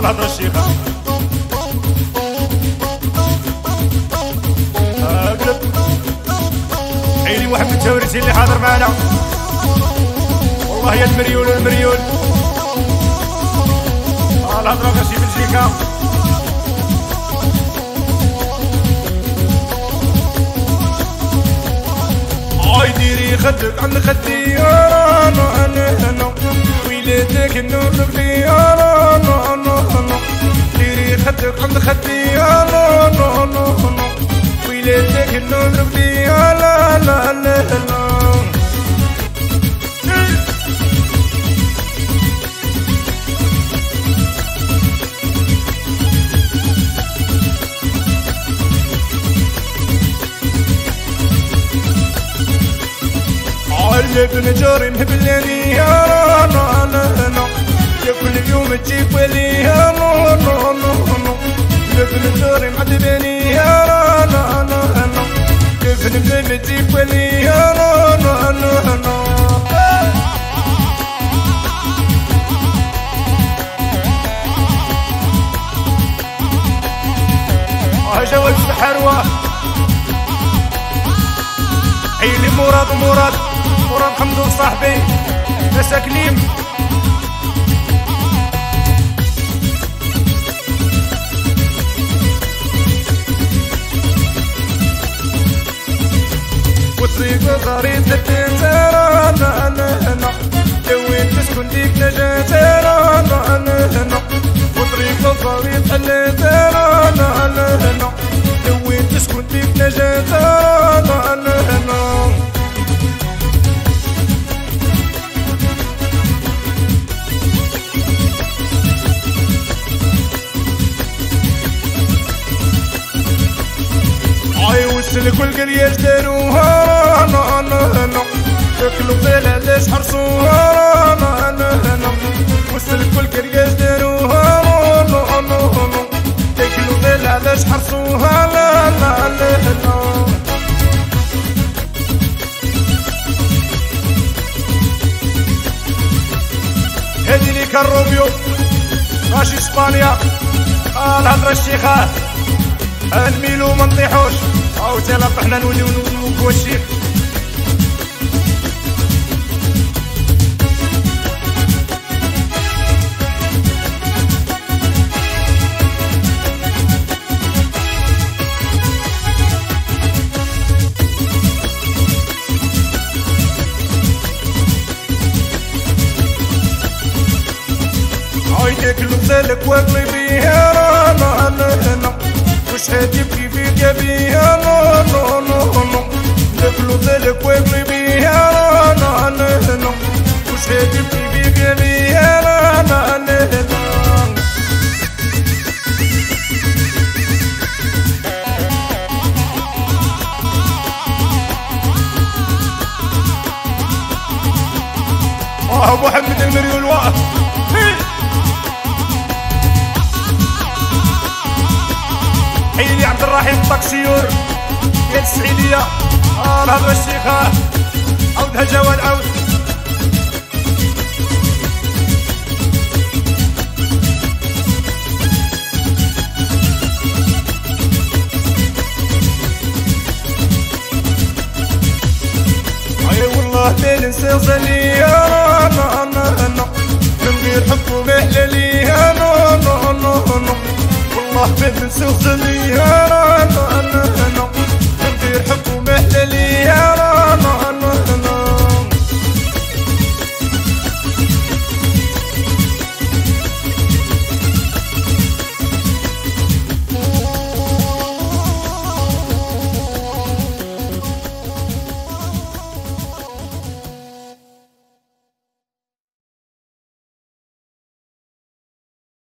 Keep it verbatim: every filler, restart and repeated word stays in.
الهضره الشيخه اقلب عيني محمد التوريسي اللي حاضر معنا والله يا المريول والمريول الهضره ماشي بلجيكا هاي ديري خدك عند خدي انا انا انا ويلاتك النور بلي انا انا انا ديري خدك عند خدي انا انا انا ويلاتك النور بلي لا لا لا لا ابن جاري مهبلني يا رانا انا انا يا كل يوم تجيب ولي يا رانا انا انا ابن جاري معذبني يا رانا انا انا كيف نبدا تجيب ولي يا رانا انا انا اه جواب الحروه عيني مراد مراد مراد حمدو صاحبي مساكليم وطريق خريطة تنزار انا انا انا لوين تسكن ديك نجاة انا انا انا وطريق خريطة تنزار انا انا انا لوين تسكن ديك نجاة انا انا انا وسلك والقرية داروها انا انا انا ياكلوا غير علاش حرصوها انا انا انا وسلك والقرية داروها انا انا انا ياكلوا غير علاش حرصوها لا لا لا لا هادي ليك الروبيو ماشي اسبانيا الهضره الشيخه الميلو ما نطيحوش او تلاقى حنا نوليو نوقفوا الشيخ عايدك لبسالك واكلي بيها انا انا انا مش هتبكي فيك يا بيها نو نو نو نو ناكلو ذلك واكلي بيها انا انا انا مش هتبكي فيك يا بيها انا انا انا اه محمد المريول واقف حيلي عبد الرحيم الطاكسيور يا السعيدية اه الهضرة الشيخة عودها جواد عود اي والله ما ننسى غزالي انا انا انا من غير حب ومحلالي انا انا انا والله ما ننسى غزالي انا